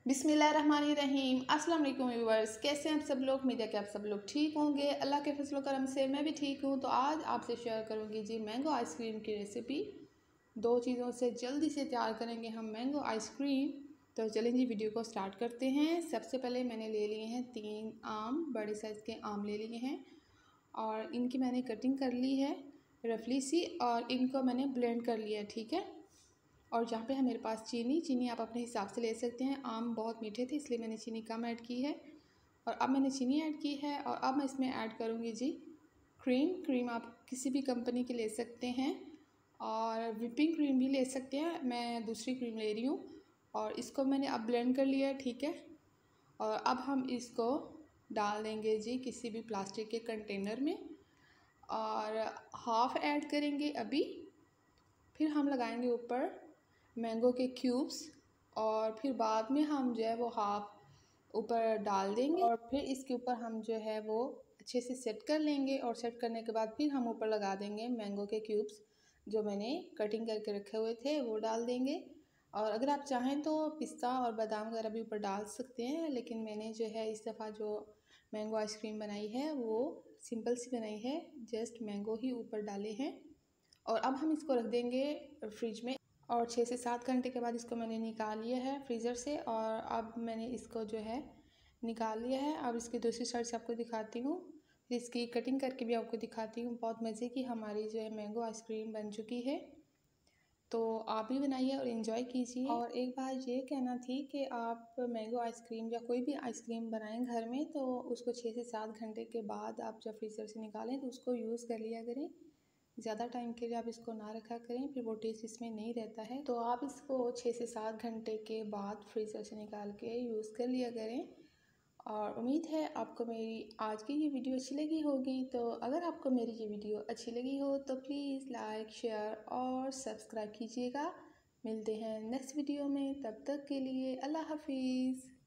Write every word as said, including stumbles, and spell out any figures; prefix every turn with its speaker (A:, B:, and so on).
A: बिस्मिल्लाहिर्रहमानिर्रहीम। अस्सलाम वालेकुम व्यूअर्स, कैसे हैं आप सब लोग। उम्मीद है कि आप सब लोग ठीक होंगे। अल्लाह के फजल करम से मैं भी ठीक हूँ। तो आज आपसे शेयर करूँगी जी मैंगो आइसक्रीम की रेसिपी। दो चीज़ों से जल्दी से तैयार करेंगे हम मैंगो आइसक्रीम। तो चलें जी वीडियो को स्टार्ट करते हैं। सबसे पहले मैंने ले लिए हैं तीन आम, बड़े साइज़ के आम ले लिए हैं और इनकी मैंने कटिंग कर ली है रफली सी और इनको मैंने ब्लेंड कर लिया है, ठीक है। और जहाँ पे है मेरे पास चीनी चीनी आप अपने हिसाब से ले सकते हैं। आम बहुत मीठे थे इसलिए मैंने चीनी कम ऐड की है। और अब मैंने चीनी ऐड की है और अब मैं इसमें ऐड करूँगी जी क्रीम। क्रीम आप किसी भी कंपनी की ले सकते हैं और विपिंग क्रीम भी ले सकते हैं। मैं दूसरी क्रीम ले रही हूँ और इसको मैंने अब ब्लेंड कर लिया है, ठीक है। और अब हम इसको डाल देंगे जी किसी भी प्लास्टिक के कंटेनर में और हाफ़ ऐड करेंगे अभी। फिर हम लगाएंगे ऊपर मैंगो के क्यूब्स और फिर बाद में हम जो है वो हाफ ऊपर डाल देंगे और फिर इसके ऊपर हम जो है वो अच्छे से सेट कर लेंगे। और सेट करने के बाद फिर हम ऊपर लगा देंगे मैंगो के क्यूब्स जो मैंने कटिंग करके रखे हुए थे वो डाल देंगे। और अगर आप चाहें तो पिस्ता और बादाम वगैरह भी ऊपर डाल सकते हैं, लेकिन मैंने जो है इस दफ़ा जो मैंगो आइसक्रीम बनाई है वो सिंपल सी बनाई है, जस्ट मैंगो ही ऊपर डाले हैं। और अब हम इसको रख देंगे फ्रिज में और छः से सात घंटे के बाद इसको मैंने निकाल लिया है फ्रीज़र से। और अब मैंने इसको जो है निकाल लिया है। अब इसकी दूसरी साइड से आपको दिखाती हूँ, फिर इसकी कटिंग करके भी आपको दिखाती हूँ। बहुत मज़े की हमारी जो है मैंगो आइसक्रीम बन चुकी है। तो आप भी बनाइए और इन्जॉय कीजिए। और एक बात ये कहना थी कि आप मैंगो आइसक्रीम या कोई भी आइसक्रीम बनाएं घर में तो उसको छः से सात घंटे के बाद आप जब फ्रीज़र से निकालें तो उसको यूज़ कर लिया करें। ज़्यादा टाइम के लिए आप इसको ना रखा करें, फिर वो टेस्ट इसमें नहीं रहता है। तो आप इसको छः से सात घंटे के बाद फ्रीज़र से निकाल के यूज़ कर लिया करें। और उम्मीद है आपको मेरी आज की ये वीडियो अच्छी लगी होगी। तो अगर आपको मेरी ये वीडियो अच्छी लगी हो तो प्लीज़ लाइक, शेयर और सब्सक्राइब कीजिएगा। मिलते हैं नेक्स्ट वीडियो में, तब तक के लिए अल्लाह हाफिज़।